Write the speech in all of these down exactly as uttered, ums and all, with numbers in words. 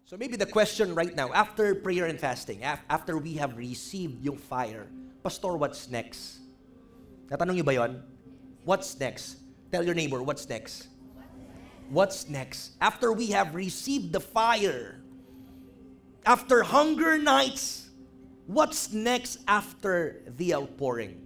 So maybe the question right now, after prayer and fasting, af- after we have received yung fire, Pastor, what's next? Natanong niyo ba yon? What's next? Tell your neighbor, what's next? What's next? After we have received the fire, after hunger nights, what's next after the outpouring?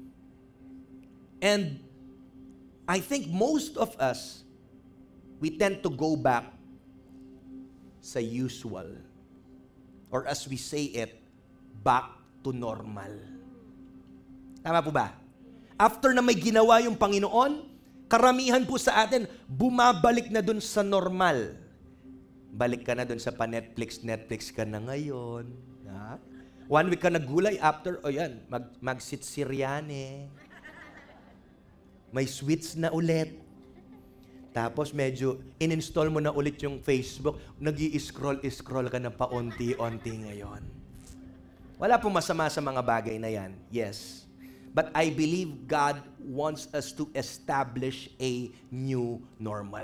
And I think most of us, we tend to go back sa usual. Or as we say it, back to normal. Tama po ba? After na may ginawa yung Panginoon, karamihan po sa atin, bumabalik na dun sa normal. Balik ka na dun sa pa-Netflix, Netflix ka na ngayon. Ha? One week ka nagulay, after, o oh yan, mag, mag-sitsiryane. May sweets na ulit. Tapos medyo in-install mo na ulit yung Facebook, nag-i-scroll-scroll ka na paunti-unti ngayon. Wala pong masama sa mga bagay na yan. Yes. But I believe God wants us to establish a new normal.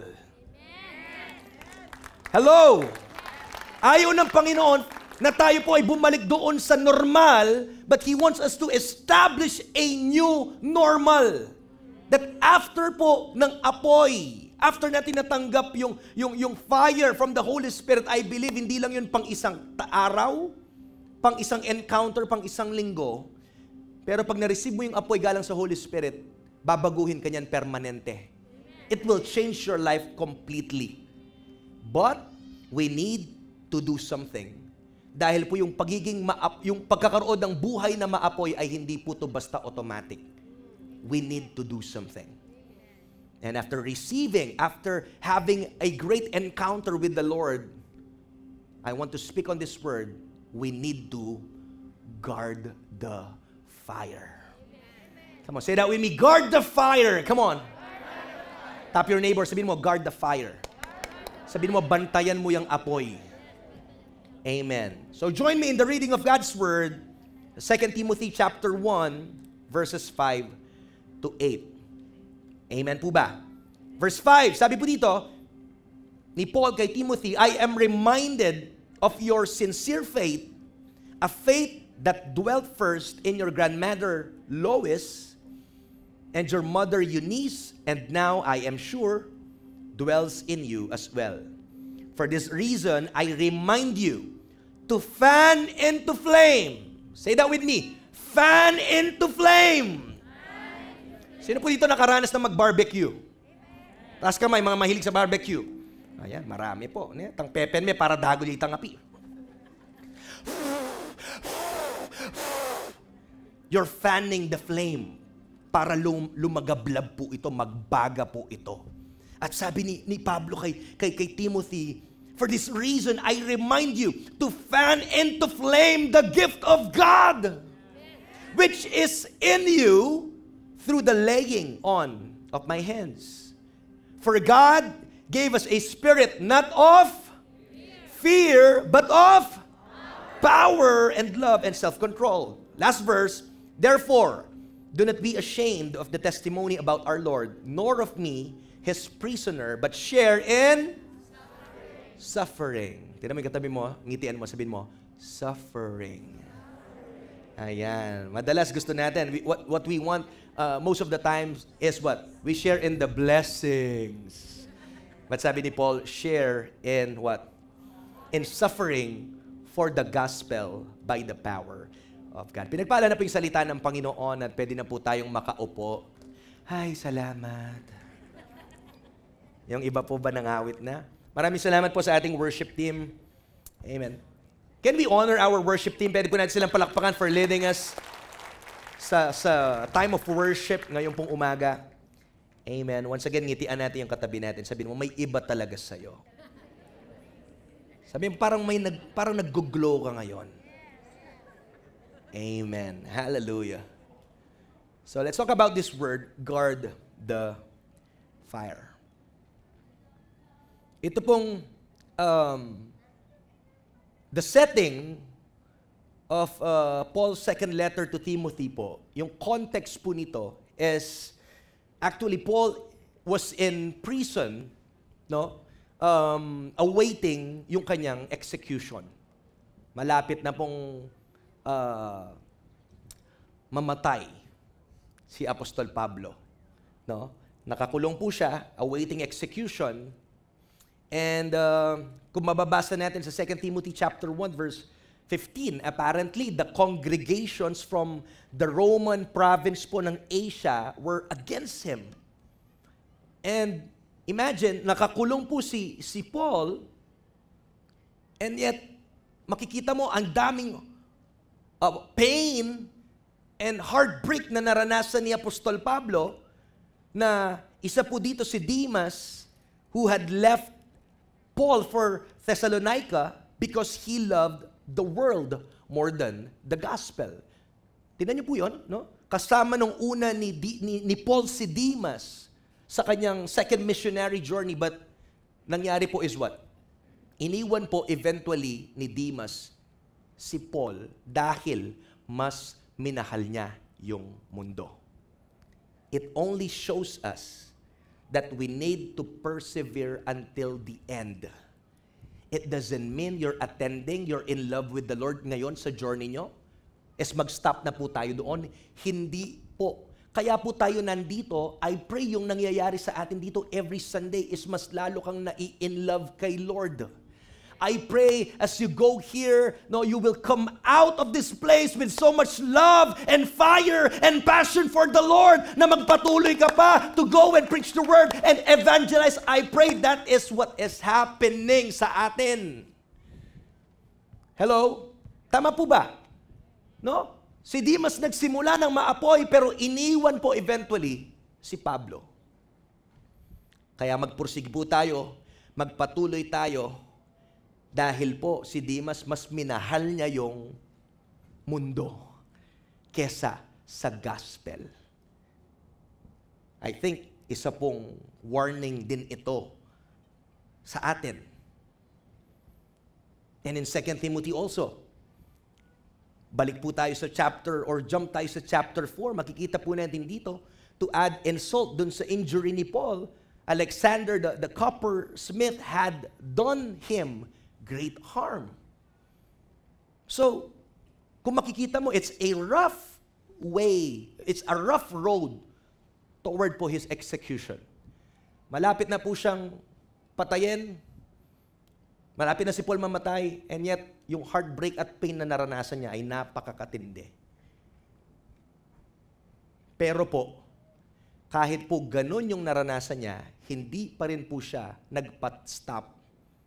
Hello! Ayaw ng Panginoon na tayo po ay bumalik doon sa normal, but He wants us to establish a new normal. That after po ng apoy, after natin natanggap yung, yung, yung fire from the Holy Spirit, I believe hindi lang yun pang isang araw, pang isang encounter, pang isang linggo. Pero pag na-receive mo yung apoy galang sa Holy Spirit, babaguhin ka niyan permanente. It will change your life completely. But we need to do something. Dahil po yung pagiging maap, yung pagkakaroon ng buhay na maapoy ay hindi po to basta automatic. We need to do something. And after receiving, after having a great encounter with the Lord, I want to speak on this word, we need to guard the fire. Come on, say that with me. Guard the fire. Come on. Tap your neighbor, sabihin mo, guard the fire. Sabihin mo, bantayan mo yung apoy. Amen. So join me in the reading of God's word, Second Timothy chapter one, verses five to eight. Amen po ba? Verse five, sabi po dito, ni Paul kay Timothy, I am reminded of your sincere faith, a faith that dwelt first in your grandmother Lois and your mother Eunice, and now I am sure dwells in you as well. For this reason, I remind you to fan into flame. Say that with me. Fan into flame. Sino po dito nakaranas na mag-barbecue? Taas kamay, mga mahilig sa barbecue. Ayan, marami po. Tang pepen me para dagol yung tangapi. You're fanning the flame para lum lumagablab po ito, magbaga po ito. At sabi ni, ni Pablo kay, kay, kay Timothy, for this reason, I remind you to fan into flame the gift of God, which is in you through the laying on of my hands. For God gave us a spirit not of fear, but of power and love and self-control. Last verse, therefore, do not be ashamed of the testimony about our Lord, nor of me, His prisoner, but share in suffering. Tignan mo yung katabi mo, ngitian mo, sabihin mo, suffering. Ayan. Madalas gusto natin, we, what, what we want uh, most of the times is what? We share in the blessings. But sabi ni Paul, share in what? In suffering for the gospel by the power of God. Pinagpala na po yung salita ng Panginoon at pwede na po tayong makaupo. Ay, salamat. Yung iba po ba nangawit na? Maraming salamat po sa ating worship team. Amen. Can we honor our worship team? Pwede po natin silang palakpakan for leading us sa, sa time of worship ngayon pong umaga. Amen. Once again, ngitian natin yung katabi natin. Sabihin mo, may iba talaga sa'yo. Sabihin mo, parang, may nag, parang nag-glow ka ngayon. Amen. Hallelujah. So let's talk about this word, guard the fire. Ito pong um, the setting of uh, Paul's second letter to Timothy po, yung context po nito is, actually, Paul was in prison, no? um, awaiting yung kanyang execution. Malapit na pong uh, mamatay si Apostol Pablo. No? Nakakulong po siya, awaiting execution. And uh, kung mababasa natin sa Second Timothy chapter one verse fifteen, apparently the congregations from the Roman province po ng Asia were against him. And imagine, nakakulong po si, si Paul, and yet makikita mo ang daming uh, pain and heartbreak na naranasan ni Apostol Pablo, na isa po dito si Demas, who had left Paul for Thessalonica because he loved the world more than the gospel. Tingnan niyo po yun, no? Kasama nung una ni, ni, ni Paul si Demas sa kanyang second missionary journey, but nangyari po is what? Iniwan po eventually ni Demas si Paul dahil mas minahal niya yung mundo. It only shows us that we need to persevere until the end. It doesn't mean you're attending, you're in love with the Lord ngayon sa journey nyo, is mag-stop na po tayo doon. Hindi po. Kaya po tayo nandito, I pray yung nangyayari sa atin dito every Sunday is mas lalo kang nai-in love kay Lord. I pray as you go here, no, you will come out of this place with so much love and fire and passion for the Lord na magpatuloy ka pa to go and preach the word and evangelize. I pray that is what is happening sa atin. Hello? Tama po ba? No? Si Demas nagsimula ng maapoy pero iniwan po eventually si Pablo. Kaya magpursige po tayo, magpatuloy tayo, dahil po si Demas mas minahal niya yung mundo kesa sa gospel. I think isa pong warning din ito sa atin. And in Second Timothy also, balik po tayo sa chapter or jump tayo sa chapter four, makikita po natin dito, to add insult dun sa injury ni Paul, Alexander the, the coppersmith had done him great harm. So, kung makikita mo, it's a rough way, it's a rough road toward po his execution. Malapit na po siyang patayin, malapit na si Paul mamatay, and yet, yung heartbreak at pain na naranasan niya ay napakakatindi. Pero po, kahit po ganun yung naranasan niya, hindi pa rin po siya nagpat-stop.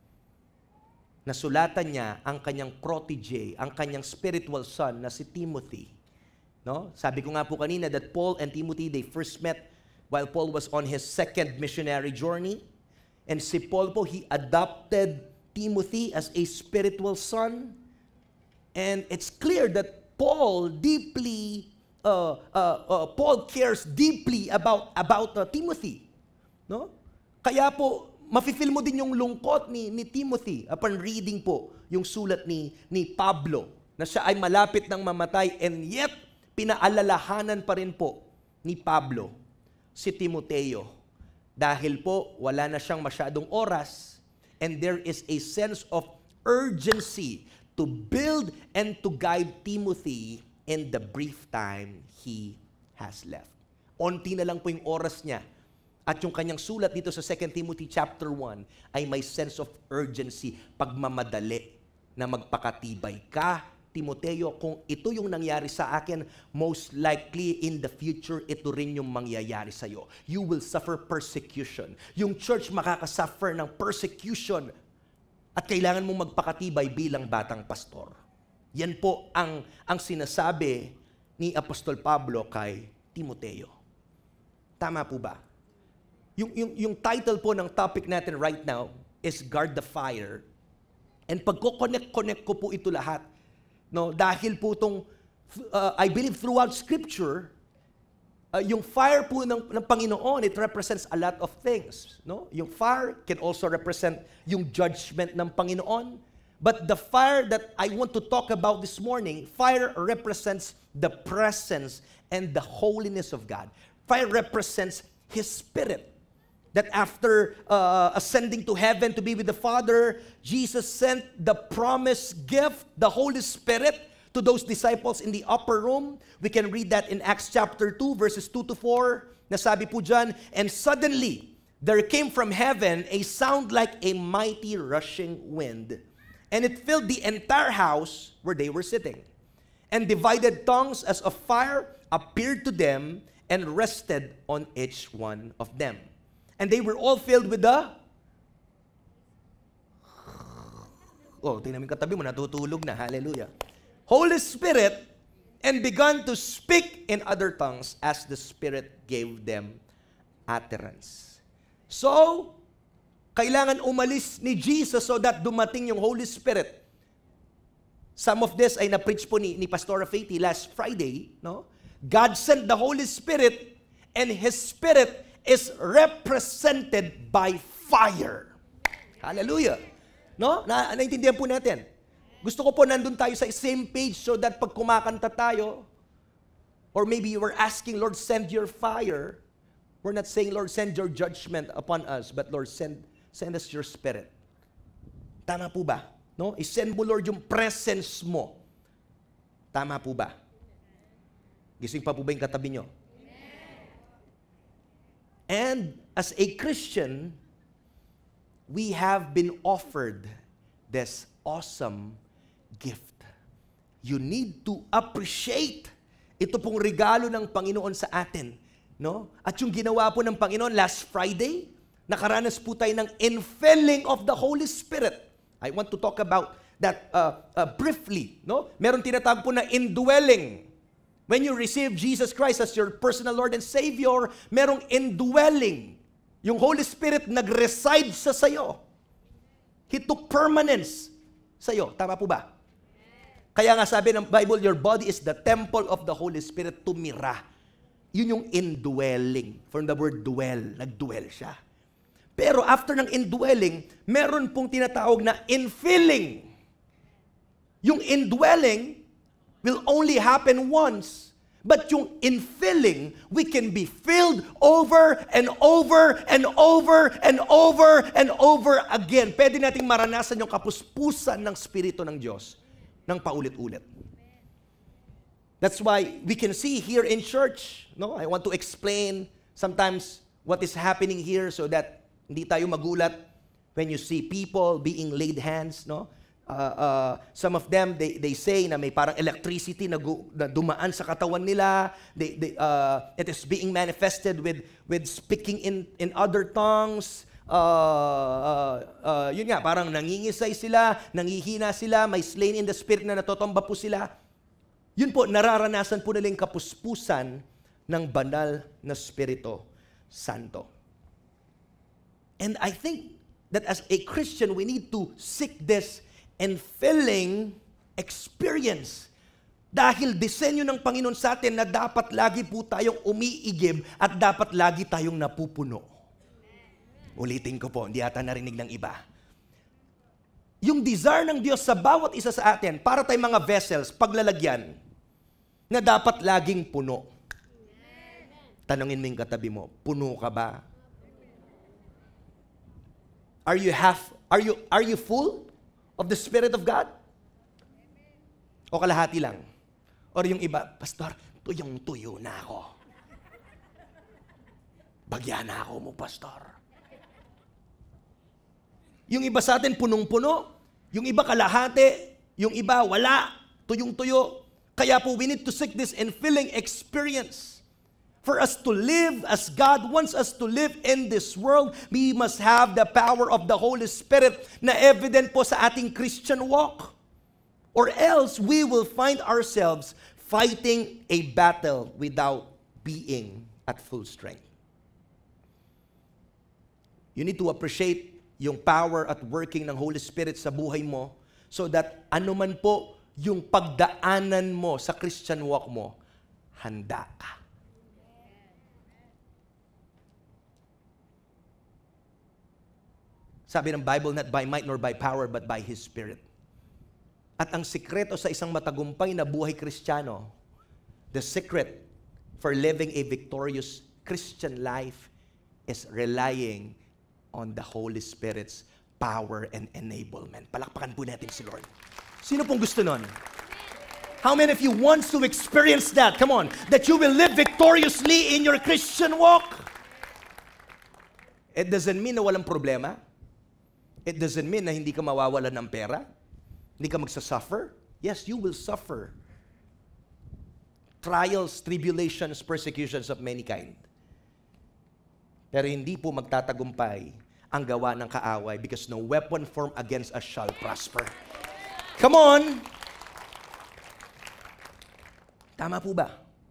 Nasulatan niya ang kanyang protege, ang kanyang spiritual son na si Timothy. No? Sabi ko nga po kanina that Paul and Timothy, they first met while Paul was on his second missionary journey. And si Paul po, he adopted Timothy as a spiritual son. And it's clear that Paul deeply, uh, uh, uh, Paul cares deeply about, about uh, Timothy. No? Kaya po, mafe-feel mo din yung lungkot ni, ni Timothy upon reading po yung sulat ni, ni Pablo na siya ay malapit ng mamatay, and yet pinaalalahanan pa rin po ni Pablo si Timoteo dahil po wala na siyang masyadong oras, and there is a sense of urgency to build and to guide Timothy in the brief time he has left. Onti na lang po yung oras niya. At yung kanyang sulat dito sa Second Timothy chapter one ay may sense of urgency, pagmamadali na magpakatibay ka, Timoteo, kung ito yung nangyari sa akin, most likely in the future, ito rin yung mangyayari sa'yo. You will suffer persecution. Yung church makakasuffer ng persecution at kailangan mong magpakatibay bilang batang pastor. Yan po ang, ang sinasabi ni Apostol Pablo kay Timoteo. Tama po ba? Yung, yung, yung title po ng topic natin right now is Guard the Fire. And pagko-connect-connect ko po ito lahat, no, dahil po itong, uh, I believe throughout Scripture, uh, yung fire po ng, ng Panginoon, it represents a lot of things. No? Yung fire can also represent yung judgment ng Panginoon. But the fire that I want to talk about this morning, fire represents the presence and the holiness of God. Fire represents His Spirit. that after uh, ascending to heaven to be with the Father, Jesus sent the promised gift, the Holy Spirit, to those disciples in the upper room. We can read that in Acts chapter two, verses two to four. Nasabi po dyan, and suddenly, there came from heaven a sound like a mighty rushing wind, and it filled the entire house where they were sitting. And divided tongues as of fire appeared to them and rested on each one of them. And they were all filled with the... Oh, tingnan mo yung katabi mo, natutulog na. Hallelujah. Holy Spirit, and began to speak in other tongues as the Spirit gave them utterance. So, kailangan umalis ni Jesus so that dumating yung Holy Spirit. Some of this ay na-preach po ni, ni Pastor Faithy last Friday. No? God sent the Holy Spirit, and His Spirit is represented by fire. Hallelujah. No? Na, naintindihan po natin. Gusto ko po nandun tayo sa same page so that pag kumakanta tayo, or maybe you were asking, Lord, send your fire. We're not saying, Lord, send your judgment upon us, but Lord, send, send us your Spirit. Tama po ba? No? I-send mo, Lord, yung presence mo. Tama po ba? Gising pa po ba yung katabi nyo? And as a Christian, we have been offered this awesome gift. You need to appreciate ito pong regalo ng Panginoon sa atin. No? At yung ginawa po ng Panginoon last Friday, nakaranas po tayo ng infilling of the Holy Spirit. I want to talk about that uh, uh, briefly. No? Meron tinatawag po na indwelling. When you receive Jesus Christ as your personal Lord and Savior, merong indwelling. Yung Holy Spirit nag-reside sa sayo. He took permanence sa'yo. Tama po ba? Kaya nga sabi ng Bible, your body is the temple of the Holy Spirit, tumira. Yun yung indwelling. From the word dwell, nagdwell siya. Pero after ng indwelling, meron pong tinatawag na infilling. Yung indwelling will only happen once. But yung infilling, we can be filled over and over and over and over and over again. Pwede nating maranasan yung kapuspusan ng Espiritu ng Diyos ng paulit-ulit. That's why we can see here in church, no? I want to explain sometimes what is happening here so that hindi tayo magulat when you see people being laid hands, no? Uh, uh, some of them, they, they say na may parang electricity na, gu, na dumaan sa katawan nila. They, they, uh, it is being manifested with, with speaking in, in other tongues. Uh, uh, uh, yun nga, parang nangingisay sila, nangihina sila, may slain in the spirit na natotomba po sila. Yun po, nararanasan po nila yung kapuspusan ng banal na Espiritu Santo. And I think that as a Christian, we need to seek this and filling experience. Dahil disenyo ng Panginoon sa atin na dapat lagi po tayong umiigib at dapat lagi tayong napupuno. Ulitin ko po, hindi ata narinig ng iba. Yung desire ng Diyos sa bawat isa sa atin, para tayong mga vessels, paglalagyan, na dapat laging puno. Tanungin mo yung katabi mo, puno ka ba? Are you half, are you, are you full of the Spirit of God? O kalahati lang? Or yung iba, Pastor, tuyong-tuyo na ako. Bagyan na ako mo, Pastor. Yung iba sa atin, punong-puno. Yung iba kalahati. Yung iba, wala. Tuyong-tuyo. Kaya po, we need to seek this infilling experience. For us to live as God wants us to live in this world, we must have the power of the Holy Spirit na evident po sa ating Christian walk. Or else, we will find ourselves fighting a battle without being at full strength. You need to appreciate yung power at working ng Holy Spirit sa buhay mo so that anuman po yung pagdaanan mo sa Christian walk mo, handa ka. Sabi ng Bible, not by might nor by power, but by His Spirit. At ang sikreto sa isang matagumpay na buhay Kristiyano, the secret for living a victorious Christian life is relying on the Holy Spirit's power and enablement. Palakpakan po natin si Lord. Sino pong gusto nun? How many of you wants to experience that? Come on. That you will live victoriously in your Christian walk. It doesn't mean na walang problema. It doesn't mean na hindi ka mawawalan ng pera. Hindi ka magsasuffer. Yes, you will suffer. Trials, tribulations, persecutions of many kind. Pero hindi po magtatagumpay ang gawa ng kaaway because no weapon formed against us shall prosper. Come on! Tama po ba?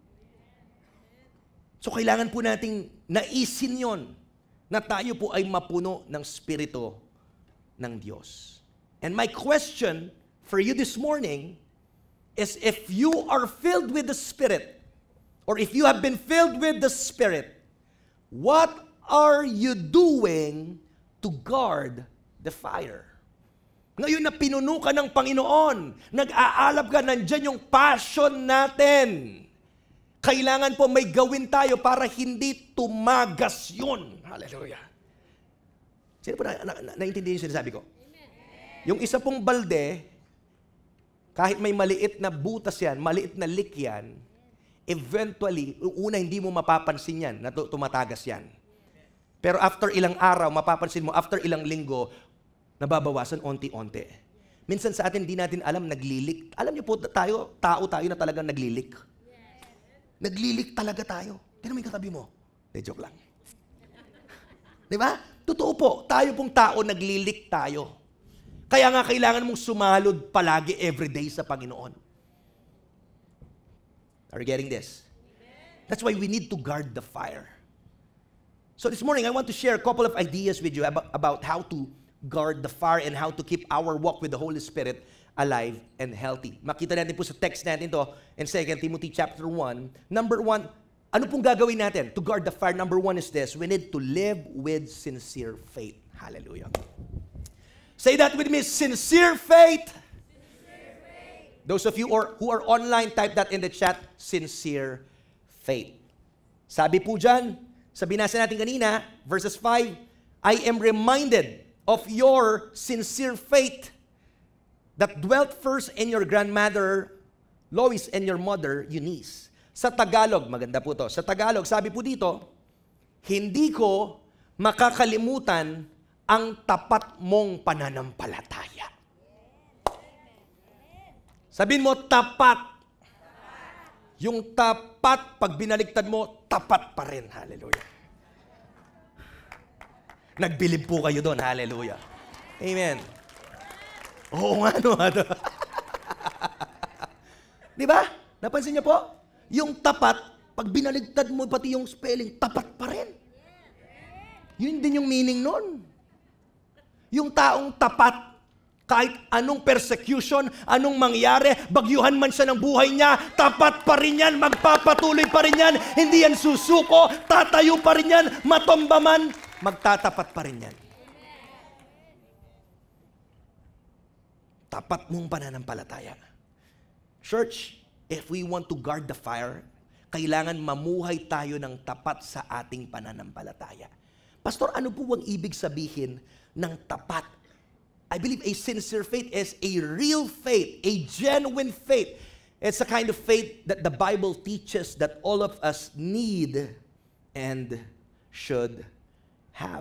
So kailangan po nating naisin yon na tayo po ay mapuno ng Espiritu ng Diyos. And my question for you this morning is if you are filled with the Spirit, or if you have been filled with the Spirit, what are you doing to guard the fire? Ngayon na pinuno ka ng Panginoon, nag-aalab ka, nandyan yung passion natin. Kailangan po may gawin tayo para hindi tumagas yun. Hallelujah. Sino po na, na, na, naintindihan yung sinasabi ko? Amen. Yung isa pong balde, kahit may maliit na butas yan, maliit na leak yan, eventually, una hindi mo mapapansin yan, na tumatagas yan. Pero after ilang araw, mapapansin mo, after ilang linggo, nababawasan onti-onti. Minsan sa atin, hindi natin alam, naglilik. Alam niyo po, tayo, tao tayo na talagang naglilik. Naglilik talaga tayo. Tignan mo yung katabi mo. De, joke lang. Di ba? Totoo po, tayo pong tao, naglilik tayo. Kaya nga kailangan mong sumalod palagi everyday sa Panginoon. Are you getting this? That's why we need to guard the fire. So this morning, I want to share a couple of ideas with you about, about how to guard the fire and how to keep our walk with the Holy Spirit alive and healthy. Makita natin po sa text natin to in Second Timothy chapter one. Number one, ano pong gagawin natin to guard the fire? Number one is this: we need to live with sincere faith. Hallelujah. Say that with me, sincere faith. Sincere faith. Those of you or, who are online, type that in the chat, sincere faith. Sabi po dyan, sa binasa natin kanina, verses five, I am reminded of your sincere faith that dwelt first in your grandmother Lois and your mother Eunice. Sa Tagalog, maganda po to. Sa Tagalog, sabi po dito, hindi ko makakalimutan ang tapat mong pananampalataya. Sabihin mo, tapat. Yung tapat, pag binaligtad mo, tapat pa rin. Hallelujah. Nagbilib po kayo doon. Hallelujah. Amen. Oo nga, no? Di ba? Napansin niyo po? Yung tapat, pag binaligtad mo pati yung spelling, tapat pa rin. Yun din yung meaning nun. Yung taong tapat, kahit anong persecution, anong mangyari, bagyuhan man siya ng buhay niya, tapat pa rin yan, magpapatuloy pa rin yan, hindi yan susuko, tatayo pa rin yan, matomba man, magtatapat pa rin yan. Tapat mong pananampalataya. Church, if we want to guard the fire, kailangan mamuhay tayo ng tapat sa ating pananampalataya. Pastor, ano po ang ibig sabihin ng tapat? I believe a sincere faith is a real faith, a genuine faith. It's a kind of faith that the Bible teaches that all of us need and should have.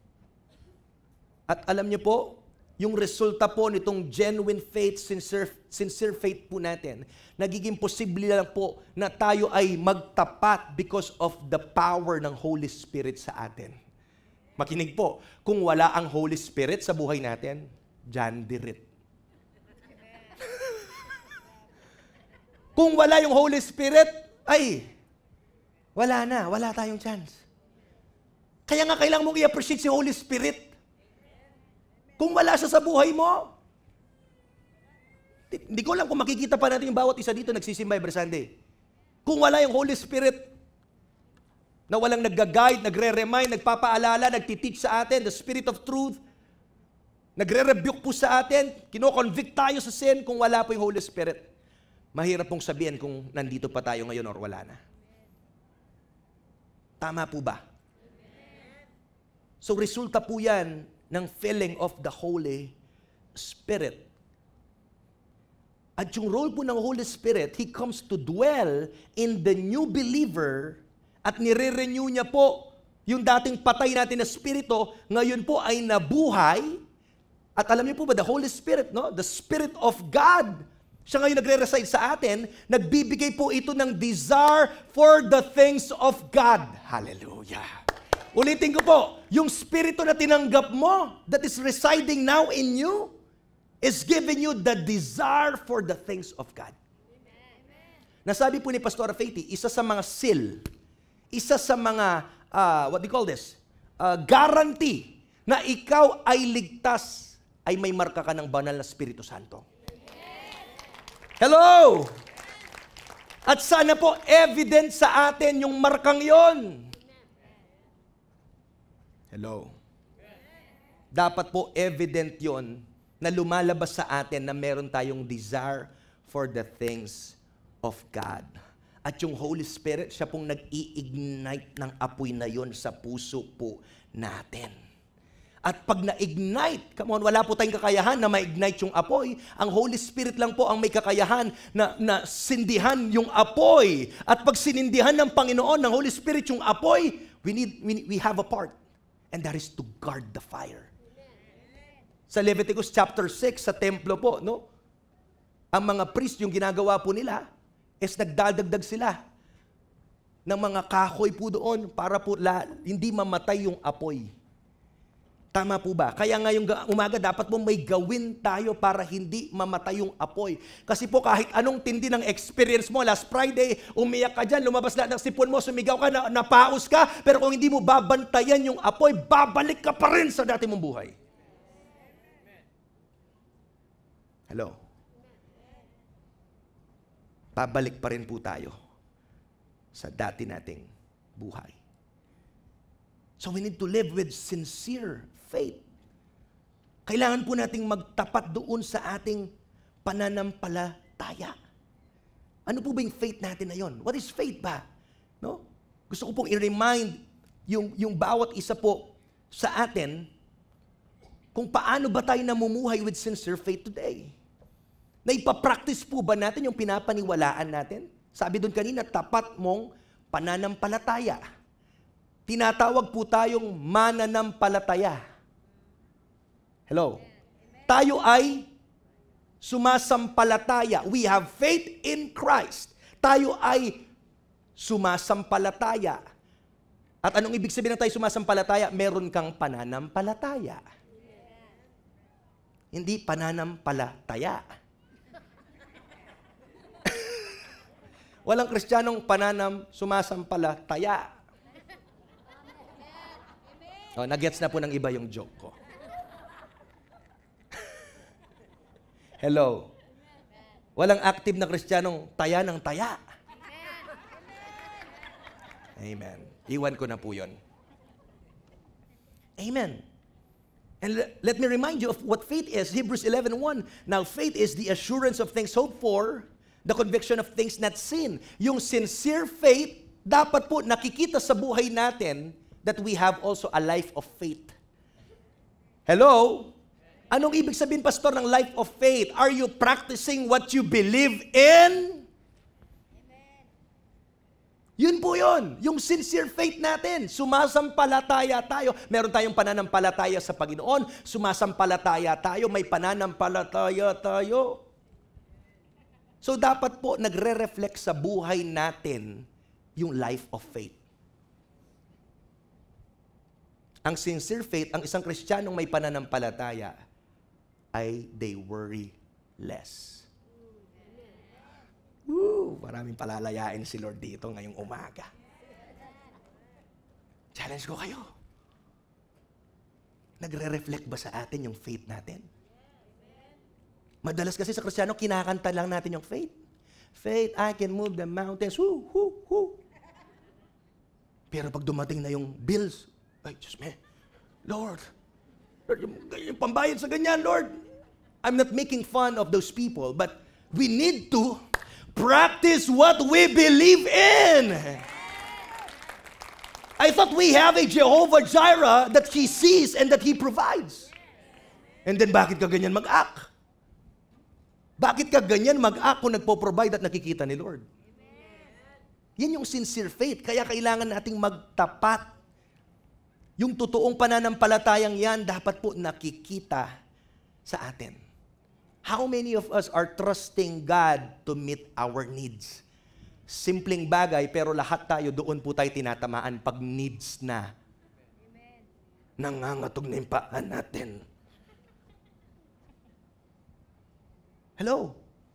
At alam niyo po, yung resulta po nitong genuine faith, sincere, sincere faith po natin, nagiging posible lang po na tayo ay magtapat because of the power ng Holy Spirit sa atin. Makinig po, kung wala ang Holy Spirit sa buhay natin, John Dirit. Kung wala yung Holy Spirit, ay, wala na, wala tayong chance. Kaya nga kailangan mong i-appreciate si Holy Spirit. Kung wala siya sa buhay mo, hindi ko alam kung makikita pa natin yung bawat isa dito nagsisimba every Sunday. Kung wala yung Holy Spirit, na walang nag-guide, nagre-remind, nagpapaalala, nagtiteach sa atin, the Spirit of Truth, nagre-rebuke po sa atin, kino-convict tayo sa sin, kung wala po yung Holy Spirit, mahirap pong sabihin kung nandito pa tayo ngayon or wala na. Tama po ba? So resulta po yan ng filling of the Holy Spirit. At yung role po ng Holy Spirit, He comes to dwell in the new believer at nire-renew niya po yung dating patay natin na spirito, ngayon po ay nabuhay. At alam niyo po ba, the Holy Spirit, no? The Spirit of God, siya ngayon nagre-reside sa atin, nagbibigay po ito ng desire for the things of God. Hallelujah. Ulitin ko po, yung spirito na tinanggap mo, that is residing now in you, is giving you the desire for the things of God. Amen. Nasabi po ni Pastor Faithy, isa sa mga seal, isa sa mga, uh, what do you call this? Uh, guarantee na ikaw ay ligtas, ay may marka ka ng banal na Espiritu Santo. Hello! At sana po evident sa atin yung markang yon. Hello? Dapat po evident yon na lumalabas sa atin na meron tayong desire for the things of God. At yung Holy Spirit, siya pong nag-i-ignite ng apoy na yon sa puso po natin. At pag na-ignite, come on, wala po tayong kakayahan na ma-ignite yung apoy. Ang Holy Spirit lang po ang may kakayahan na, na sindihan yung apoy. At pag sinindihan ng Panginoon, ng Holy Spirit yung apoy, we need, we, we have a part. And that is to guard the fire. Sa Leviticus chapter six, sa templo po, no? Ang mga priest, yung ginagawa po nila, is nagdadagdag sila ng mga kahoy po doon para po la, hindi mamatay yung apoy. Tama po ba? Kaya ngayong umaga dapat po may gawin tayo para hindi mamatay yung apoy. Kasi po kahit anong tindi ng experience mo, last Friday, umiyak ka dyan, lumabas na ng sipon mo, sumigaw ka, na, napaus ka, pero kung hindi mo babantayan yung apoy, babalik ka pa rin sa dati mong buhay. Hello? Babalik pa rin po tayo sa dati nating buhay. So we need to live with sincere faith. Kailangan po nating magtapat doon sa ating pananampalataya. Ano po ba yung faith natin na yon? What is faith ba? No? Gusto ko pong i-remind yung, yung bawat isa po sa atin kung paano ba tayo namumuhay with sincere faith today. Naipapractice po ba natin yung pinapaniwalaan natin? Sabi doon kanina, tapat mong pananampalataya. Tinatawag po tayong mananampalataya. Hello? Tayo ay sumasampalataya. We have faith in Christ. Tayo ay sumasampalataya. At anong ibig sabihin na tayo sumasampalataya? Meron kang pananampalataya. Hindi pananampalataya. Walang Kristiyanong pananam sumasampalataya. Oh, nagets na po ng iba yung joke ko. Hello. Walang active na Kristiyanong taya ng taya. Amen. Iwan ko na po yun. Amen. And let me remind you of what faith is. Hebrews eleven one. Now faith is the assurance of things hoped for, the conviction of things not seen. Yung sincere faith, dapat po nakikita sa buhay natin that we have also a life of faith. Hello? Anong ibig sabihin, Pastor, ng life of faith? Are you practicing what you believe in? Amen. Yun po yun. Yung sincere faith natin. Sumasampalataya tayo. Meron tayong pananampalataya sa Panginoon. Sumasampalataya tayo. May pananampalataya tayo. So dapat po nagre-reflect sa buhay natin yung life of faith. Ang sincere faith, ang isang Kristiyanong may pananampalataya, ay they worry less. Woo! Maraming palalayain si Lord dito ngayong umaga. Challenge ko kayo. Nagre-reflect ba sa atin yung faith natin? Madalas kasi sa Kristiyano, kinakanta lang natin yung faith. Faith, I can move the mountains. Woo, woo, woo. Pero pag dumating na yung bills, ay, Diyos me, Lord, Lord yung, yung pambayad sa ganyan, Lord. I'm not making fun of those people, but we need to practice what we believe in. I thought we have a Jehovah Jireh that He sees and that He provides. And then bakit ka ganyan mag-act? Bakit ka ganyan mag-act kung nagpo-provide at nakikita ni Lord? Yan yung sincere faith. Kaya kailangan nating magtapat. Yung totoong pananampalatayang yan, dapat po nakikita sa atin. How many of us are trusting God to meet our needs? Simpleng bagay, pero lahat tayo doon po tayo tinatamaan pag needs na. Nangangatog na yung paan natin. Hello?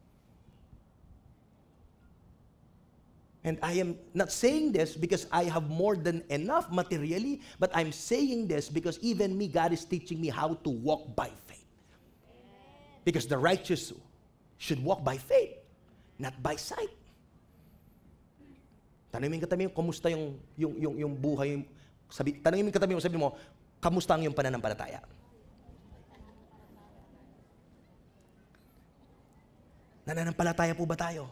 And I am not saying this because I have more than enough materially, but I'm saying this because even me, God is teaching me how to walk by faith. Because the righteous should walk by faith, not by sight. Tanungin katabi mo, kumusta yung, yung, yung, yung buhay? Sabi, tanungin katabi mo, sabi mo, kamusta ang iyong pananampalataya? Nananampalataya po ba tayo?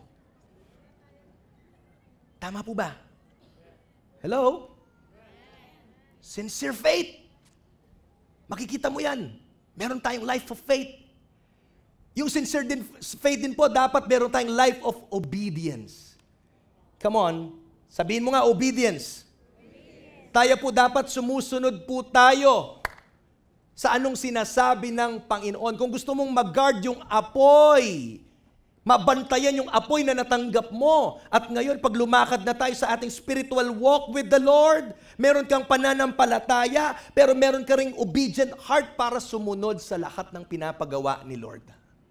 Tama po ba? Hello? Sincere faith. Makikita mo yan. Meron tayong life of faith. Yung sincere din, faith din po, dapat meron tayong life of obedience. Come on. Sabihin mo nga, obedience. Obedience. Tayo po dapat sumusunod po tayo sa anong sinasabi ng Panginoon. Kung gusto mong mag-guard yung apoy, mabantayan yung apoy na natanggap mo. At ngayon, pag lumakad na tayo sa ating spiritual walk with the Lord, meron kang pananampalataya, pero meron ka ring obedient heart para sumunod sa lahat ng pinapagawa ni Lord.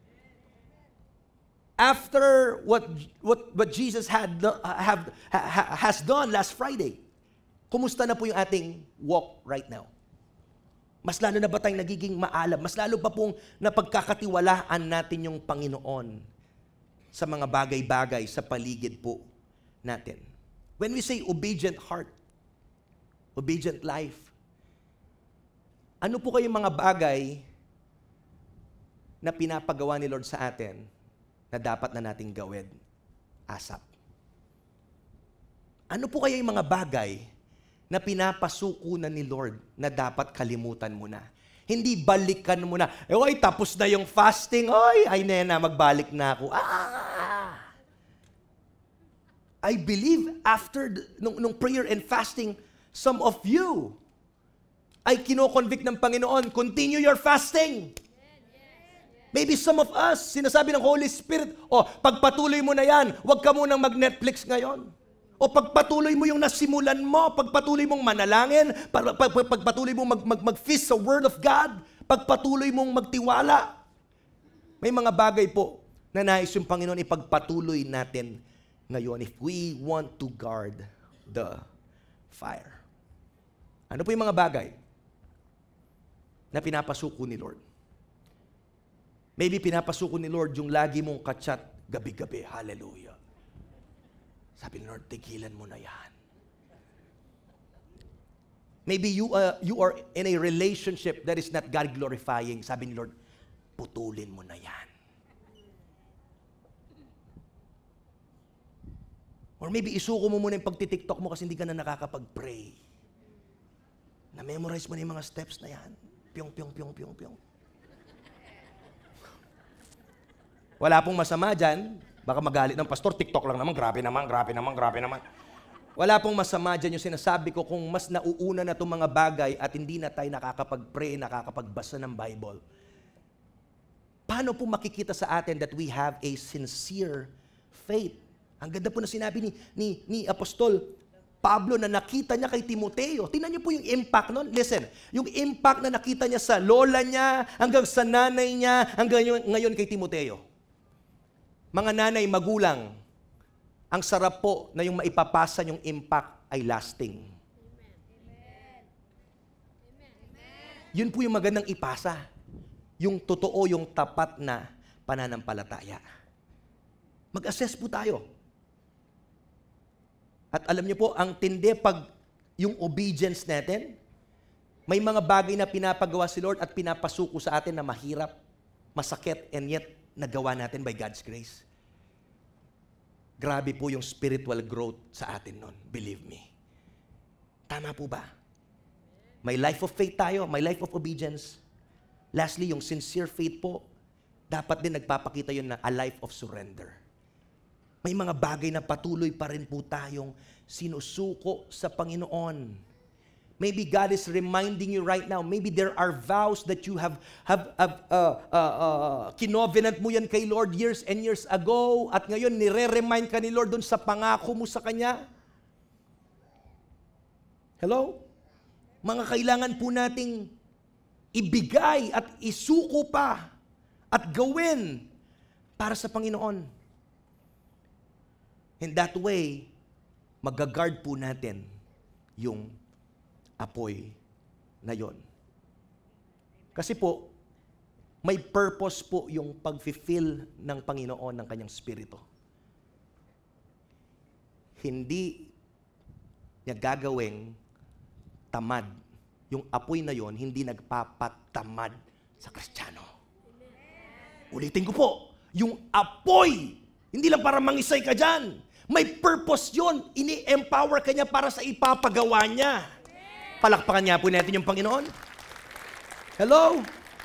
After what what what Jesus had have ha, has done last Friday, kumusta na po yung ating walk right now? Mas lalo na ba tayong nagiging maalam? Mas lalo pa pong napagkakatiwalaan natin yung Panginoon sa mga bagay-bagay sa paligid po natin. When we say obedient heart, obedient life, ano po kayong mga bagay na pinapagawa ni Lord sa atin na dapat na nating gawin asap? Ano po kaya yung mga bagay na pinapasuko na ni Lord na dapat kalimutan mo na? Hindi balikan mo na. Eh, oy, tapos na yung fasting. Oy, ay nena, magbalik na ako. Ah! I believe after the, nung, nung prayer and fasting, some of you ay kino-convict ng Panginoon, continue your fasting. Maybe some of us, sinasabi ng Holy Spirit, oh, pagpatuloy mo na yan, huwag ka munang mag-Netflix ngayon. O pagpatuloy mo yung nasimulan mo, pagpatuloy mong manalangin, pag, pag, pagpatuloy mong mag, mag, mag-feast sa Word of God, pagpatuloy mong magtiwala. May mga bagay po na nais yung Panginoon ipagpatuloy natin ngayon if we want to guard the fire. Ano po yung mga bagay na pinapasuko ni Lord? Maybe pinapasuko ni Lord yung lagi mong kachat gabi-gabi. Hallelujah. Sabi ni Lord, tigilan mo na yan. Maybe you, uh, you are in a relationship that is not God-glorifying. Sabi ni Lord, putulin mo na yan. Or maybe isuko mo muna yung pagtitiktok mo kasi hindi ka na nakakapag-pray. Na-memorize mo na yung mga steps na yan. Pyong, pyong, pyong, pyong, pyong. Wala pong masama dyan. Baka magalit ng pastor, TikTok lang naman, grabe naman, grabe naman, grabe naman. Wala pong masama dyan yung sinasabi ko kung mas nauuna na itong mga bagay at hindi na tayo nakakapag-pray, nakakapagbasa ng Bible. Paano po makikita sa atin that we have a sincere faith? Ang ganda po na sinabi ni, ni, ni Apostol Pablo na nakita niya kay Timoteo. Tingnan niyo po yung impact nun. Listen, yung impact na nakita niya sa lola niya, hanggang sa nanay niya, hanggang ngayon kay Timoteo. Mga nanay, magulang, ang sarap po na yung maipapasa yung impact ay lasting. Amen. Amen. Yun po yung magandang ipasa. Yung totoo, yung tapat na pananampalataya. Mag-assess po tayo. At alam niyo po, ang tindi pag yung obedience natin, may mga bagay na pinapagawa si Lord at pinapasuko sa atin na mahirap, masakit, and yet nagawa natin by God's grace. Grabe po yung spiritual growth sa atin nun. Believe me. Tama po ba? May life of faith tayo, may life of obedience. Lastly, yung sincere faith po, dapat din nagpapakita yun na a life of surrender. May mga bagay na patuloy pa rin po tayong sinusuko sa Panginoon. Maybe God is reminding you right now, maybe there are vows that you have, have, have uh, uh, uh, kinovenant mo yan kay Lord years and years ago, at ngayon nire-remind ka ni Lord dun sa pangako mo sa Kanya. Hello? Mga kailangan po nating ibigay at isuko pa at gawin para sa Panginoon. In that way, mag-guard po natin yung apoy na yon. Kasi po, may purpose po yung pag-fulfill ng Panginoon ng Kanyang Spirito. Hindi niya gagawing tamad. Yung apoy na yon, hindi nagpapatamad sa Kristiyano. Ulitin ko po, yung apoy, hindi lang para mangisay ka dyan. May purpose yon. Ini-empower ka niya para sa ipapagawa niya. Palakpakan niya po natin yung Panginoon. Hello?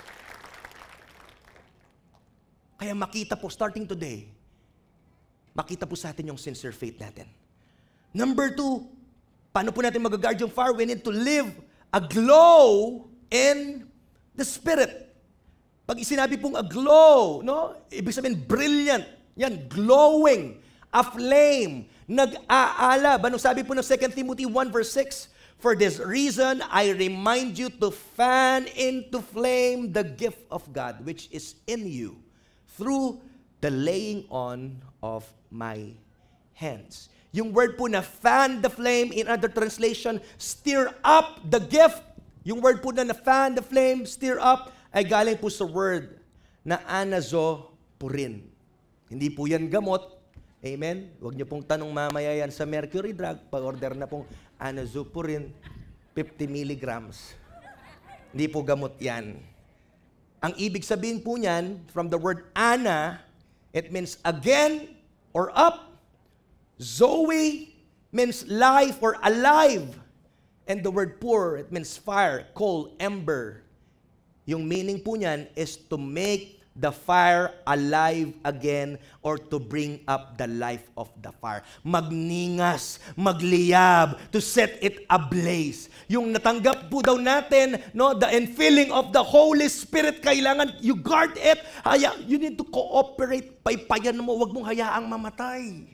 Kaya makita po, starting today, makita po sa atin yung sincere faith natin. Number two, paano po natin mag-guard yung fire? We need to live a glow in the Spirit. Pag sinabi pong a glow, no? Ibig sabihin, brilliant. Yan, glowing. A flame. Nag-aalab. Anong sabi po ng Second Timothy one verse six? For this reason, I remind you to fan into flame the gift of God, which is in you, through the laying on of my hands. Yung word po na fan the flame, in other translation, stir up the gift. Yung word po na na fan the flame, stir up, ay galing po sa word na anazo purin. Hindi po yan gamot. Amen? Huwag niyo pong tanong mamaya yan sa mercury drug. Pag-order na pong anazopurin, fifty milligrams. Hindi po gamot yan. Ang ibig sabihin po niyan, from the word ana, it means again or up. Zoe means life or alive. And the word pur, it means fire, coal, ember. Yung meaning po niyan is to make the fire alive again or to bring up the life of the fire. Magningas, magliyab, to set it ablaze. Yung natanggap po daw natin, no, the infilling of the Holy Spirit, kailangan you guard it. Haya, you need to cooperate. Paypayan mo, wag mong hayaang mamatay.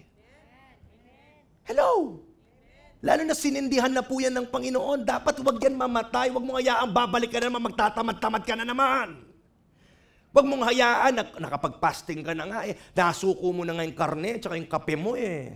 Hello? Lalo na sinindihan na po yan ng Panginoon, dapat wag yan mamatay, wag mong hayaang babalik ka na naman, magtatamad-tamad ka na naman. Huwag mong hayaan, nakapag-fasting ka na nga eh, nasuko mo na nga yung karne, tsaka yung kape mo eh.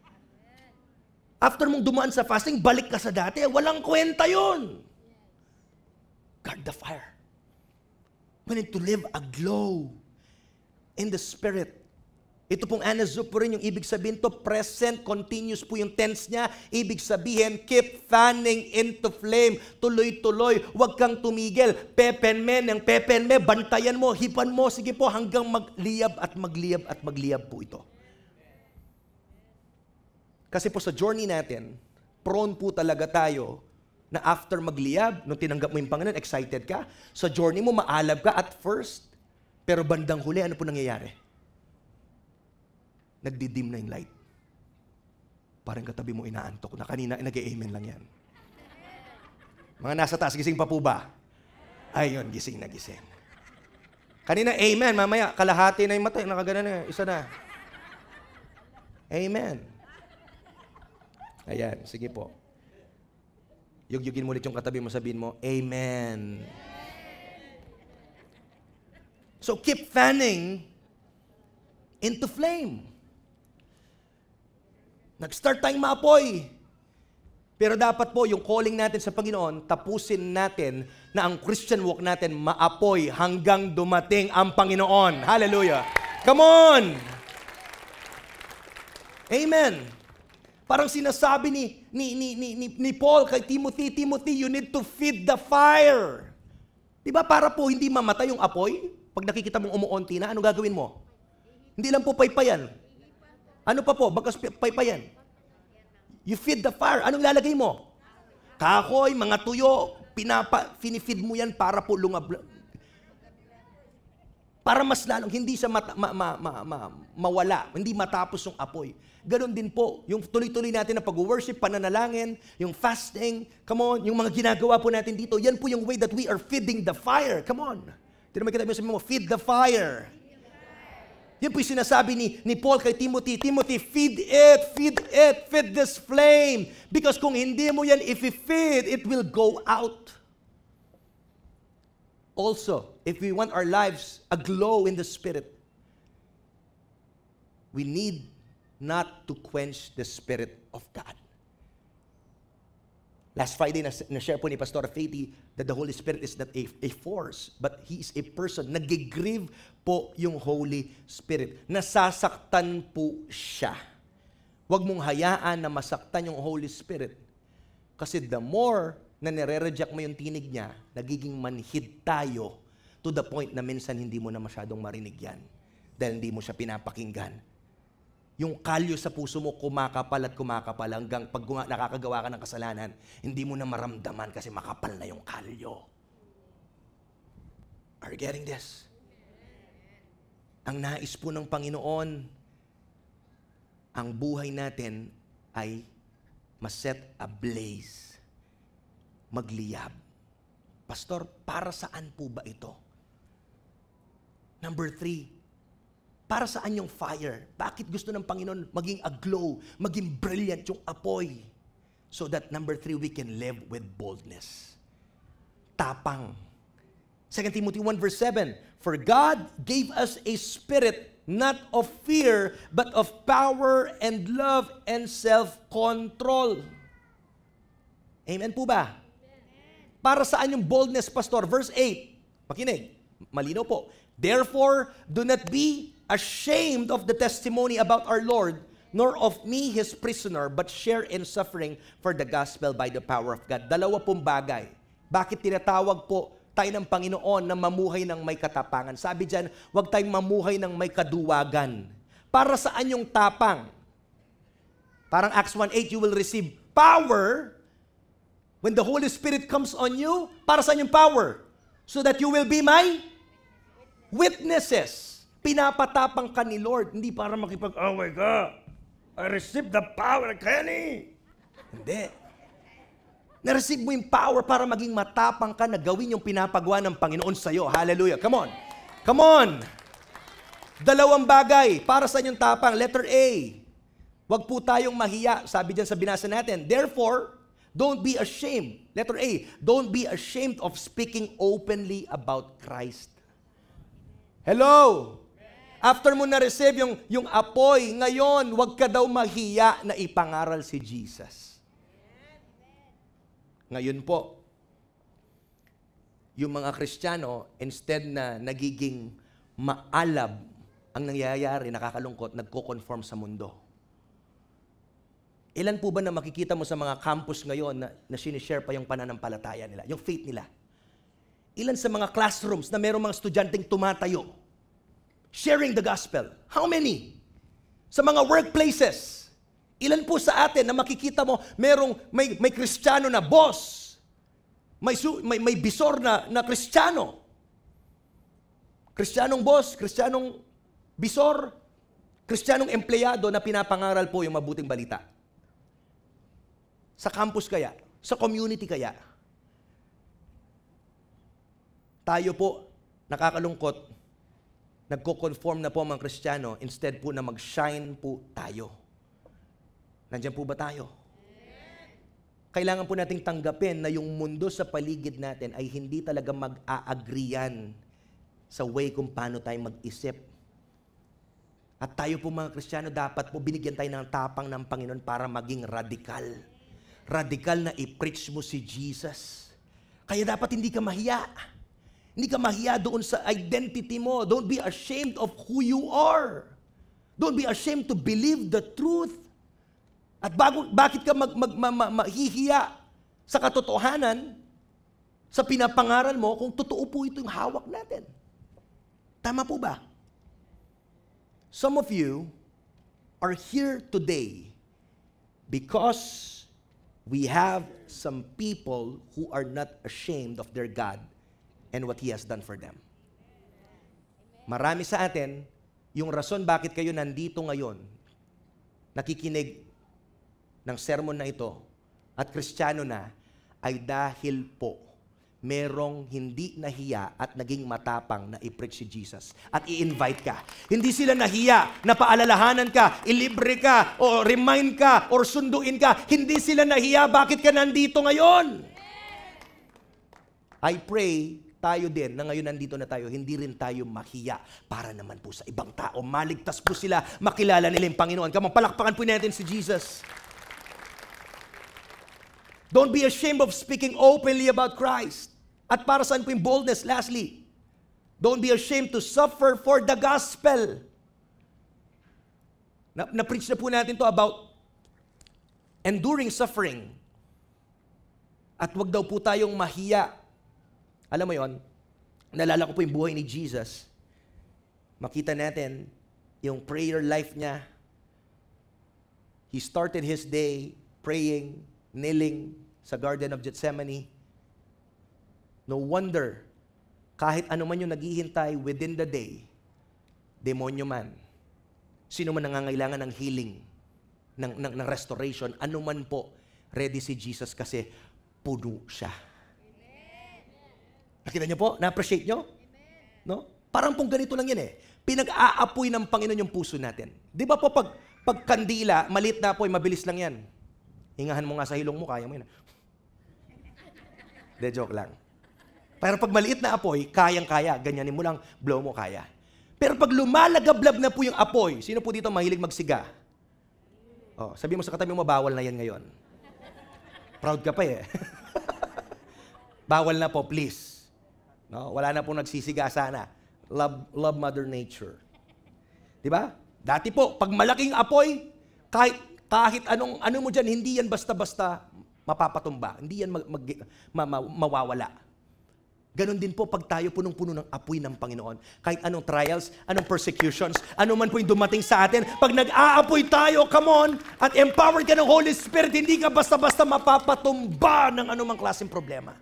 After mong dumaan sa fasting, balik ka sa dati, walang kwenta yun. Guard the fire. We need to live a glow in the Spirit. Ito pong anazopurin, yung ibig sabihin to, present, continuous po yung tense niya. Ibig sabihin, keep fanning into flame. Tuloy-tuloy, huwag kang tumigil. Pepenme, ng pepenme, bantayan mo, hipan mo, sige po, hanggang magliyab at magliyab at magliyab po ito. Kasi po sa journey natin, prone po talaga tayo na after magliyab, nung tinanggap mo yung Panginoon, excited ka. Sa journey mo, maalab ka at first, pero bandang huli, ano po nangyayari? Nagdidim na yung light. Parang katabi mo inaantok na kanina, nag-amen lang yan. Mga nasa taas, gising pa po ba? Ayun, gising na gising. Kanina, amen. Mamaya, kalahati na yung mata. Nakagana na, isa na. Amen. Ayan, sige po. Yugyugin mo ulit yung katabi mo, sabihin mo, amen. So, keep fanning into flame. Nag-start tayong maapoy. Pero dapat po, yung calling natin sa Panginoon, tapusin natin na ang Christian walk natin maapoy hanggang dumating ang Panginoon. Hallelujah. Come on! Amen. Parang sinasabi ni, ni, ni, ni, ni, ni Paul kay Timothy, Timothy, you need to feed the fire. Diba para po hindi mamatay yung apoy? Pag nakikita mong umuunti na, ano gagawin mo? Hindi lang po paypayan. Ano pa po? Bagas paypayan. You feed the fire. Anong lalagay mo? kahoy, mga tuyo, pinapa, finifeed mo yan para po lumab... Para mas lalong, hindi siya mata, ma, ma, ma, ma, mawala, hindi matapos yung apoy. Ganon din po, yung tuloy-tuloy natin na pag-worship, pananalangin, yung fasting, come on, yung mga ginagawa po natin dito, yan po yung way that we are feeding the fire. Come on. Tinamay kita mo sabi mo, feed the fire. Yan po yung sinasabi ni, ni Paul kay Timothy, Timothy, feed it, feed it, feed this flame. Because kung hindi mo yan, if you feed, it will go out. Also, if we want our lives aglow in the Spirit, we need not to quench the Spirit of God. Last Friday, na-share po ni Pastor Faithy that the Holy Spirit is not a, a force, but He is a person. Nag-grieve po yung Holy Spirit. Nasasaktan po siya. Huwag mong hayaan na masaktan yung Holy Spirit. Kasi the more na nire-reject mo yung tinig niya, nagiging manhid tayo to the point na minsan hindi mo na masyadong marinig yan dahil hindi mo siya pinapakinggan. Yung kalyo sa puso mo kumakapal at kumakapal hanggang pag nakakagawa ka ng kasalanan, hindi mo na maramdaman kasi makapal na yung kalyo. Are you getting this? Ang nais po ng Panginoon, ang buhay natin ay maset ablaze. Magliyab. Pastor, para saan po ba ito? Number three, para saan yung fire? Bakit gusto ng Panginoon maging aglow, maging brilliant yung apoy? So that number three, we can live with boldness. Tapang. Second Timothy one verse seven, for God gave us a spirit not of fear, but of power and love and self-control. Amen po ba? Para saan yung boldness, Pastor? Verse eight. Makinig. Malinaw po. Therefore, do not be ashamed of the testimony about our Lord, nor of me, His prisoner, but share in suffering for the gospel by the power of God. Dalawa pong bagay. Bakit tinatawag po tayo ng Panginoon na mamuhay ng may katapangan? Sabi dyan, huwag tayong mamuhay ng may kaduwagan. Para saan yung tapang? Parang Acts one eight, you will receive power when the Holy Spirit comes on you. Para saan yung power? So that you will be my witnesses. Pinapatapang ka ni Lord, hindi para makipag-away ka. I receive the power, Kenny. Hindi. Na-receive mo yung power para maging matapang ka na gawin yung pinapagawa ng Panginoon sa'yo. Hallelujah. Come on. Come on. Dalawang bagay. Para sa yung tapang. Letter A. Huwag po tayong mahiya. Sabi dyan sa binasa natin. Therefore, don't be ashamed. Letter A. Don't be ashamed of speaking openly about Christ. Hello. After mo na-receive yung, yung apoy, ngayon, huwag ka daw mahiya na ipangaral si Jesus. Ngayon po, yung mga Kristiyano, instead na nagiging maalab ang nangyayari, nakakalungkot, nagko-conform sa mundo. Ilan po ba na makikita mo sa mga campus ngayon na, na sinishare pa yung pananampalataya nila, yung faith nila? Ilan sa mga classrooms na mayroong mga estudyanteng tumatayo, sharing the gospel? How many? Sa mga workplaces, ilan po sa atin na makikita mo, merong, may, may Kristiyano na boss, may, may, may bisor na, na Kristiyano. Kristiyanong boss, Kristiyanong bisor, Kristiyanong empleyado na pinapangaral po yung mabuting balita. Sa campus kaya, sa community kaya, tayo po, nakakalungkot, nagko-conform na po ang mga Kristiyano, instead po na mag-shine po tayo. Nandiyan po ba tayo? Kailangan po nating tanggapin na yung mundo sa paligid natin ay hindi talaga mag-a-agreean sa way kung paano tayo mag-isip. At tayo po mga Kristiyano, dapat po binigyan tayo ng tapang ng Panginoon para maging radikal. Radikal na i-preach mo si Jesus. Kaya dapat hindi ka mahiya. Hindi ka mahiya doon sa identity mo. Don't be ashamed of who you are. Don't be ashamed to believe the truth. At bago, bakit ka mag, mag, ma, ma, mahihiya sa katotohanan, sa pinapangaral mo, kung totoo po ito yung hawak natin? Tama po ba? Some of you are here today because we have some people who are not ashamed of their God and what He has done for them. Marami sa atin, yung rason bakit kayo nandito ngayon, nakikinig ng sermon na ito, at Kristiyano na, ay dahil po merong hindi nahiya at naging matapang na i-preach si Jesus at i-invite ka. Hindi sila nahiya na paalalahanan ka, ilibre ka, o remind ka, or sunduin ka. Hindi sila nahiya, bakit ka nandito ngayon? I pray, tayo din, na ngayon nandito na tayo, hindi rin tayo mahiya para naman po sa ibang tao. Maligtas po sila, makilala nila yung Panginoon. Come on, palakpakan po natin si Jesus. Don't be ashamed of speaking openly about Christ. At para saan po yung boldness? Lastly, don't be ashamed to suffer for the gospel. Na, na-preach na po natin to about enduring suffering. At wag daw po tayong mahiya. Alam mo yon, nalala ko po yung buhay ni Jesus. Makita natin yung prayer life niya. He started his day praying, kneeling sa Garden of Gethsemane. No wonder, kahit ano man yung naghihintay within the day, demonyo man, sino man nangangailangan ng healing, ng, ng, ng restoration, ano man po, ready si Jesus kasi puno siya. Nakita niyo po? Na-appreciate niyo? No? Parang pong ganito lang yan eh. Pinag-aapoy ng Panginoon yung puso natin. Di ba po pag, pag kandila, maliit na apoy, mabilis lang yan. Hingahan mo nga sa hilong mo, kaya mo yun. De, joke lang. Pero pag maliit na apoy, kayang-kaya. Ganyanin mo lang, blow mo, kaya. Pero pag lumalagablab na po yung apoy, sino po dito mahilig magsiga? Oh, sabi mo sa katabi mo, bawal na yan ngayon. Proud ka pa eh. Bawal na po, please. No? Wala na po nagsisiga sana. Love, love Mother Nature. Di ba? Dati po, pag malaking apoy, kahit, kahit anong, ano mo dyan, hindi yan basta-basta mapapatumba. Hindi yan mag, mag, ma, ma, mawawala. Ganon din po pag tayo punong-puno ng apoy ng Panginoon. Kahit anong trials, anong persecutions, ano man po yung dumating sa atin, pag nag-aapoy tayo, come on, at empowered ka ng Holy Spirit, hindi ka basta-basta mapapatumba ng anumang klaseng problema.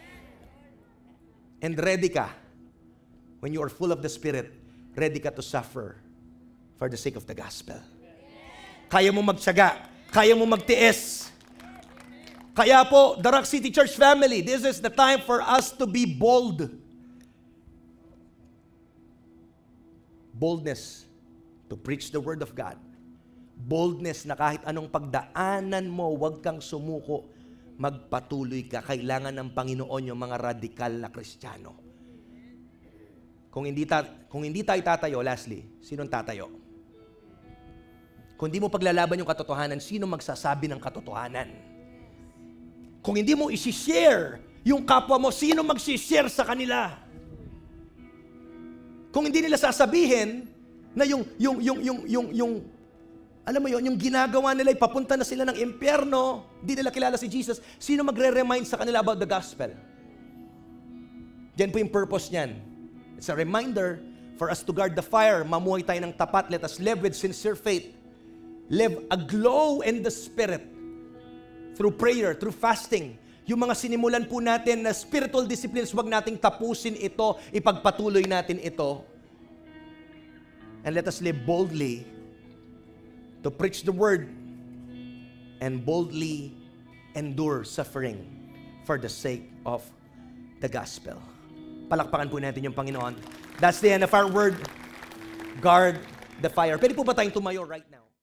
And ready ka, when you are full of the Spirit, ready ka to suffer for the sake of the gospel. Kaya mo magtiyaga, kaya mo magtiis. Kaya po, the Rock City Church family, this is the time for us to be bold. Boldness to preach the Word of God. Boldness na kahit anong pagdaanan mo, huwag kang sumuko, magpatuloy ka. Kailangan ng Panginoon yung mga radikal na Kristiyano. Kung hindi, ta- kung hindi tayo tatayo, lastly, sinong tatayo? Kung hindi mo paglalaban yung katotohanan, sino magsasabi ng katotohanan? Kung hindi mo isi-share yung kapwa mo, sino mag-share sa kanila? Kung hindi nila sasabihin na yung, yung, yung, yung, yung, yung, alam mo yun, yung ginagawa nila, ipapunta na sila ng impyerno, hindi nila kilala si Jesus, sino magre-remind sa kanila about the gospel? Diyan po yung purpose niyan. It's a reminder for us to guard the fire, mamuhay tayo ng tapat, let us live with sincere faith, live aglow in the Spirit, through prayer, through fasting. Yung mga sinimulan po natin na spiritual disciplines, wag nating tapusin ito, ipagpatuloy natin ito. And let us live boldly to preach the word and boldly endure suffering for the sake of the gospel. Palakpakan po natin yung Panginoon. That's the end of our word. Guard the fire. Pwede po ba tayong tumayo right now?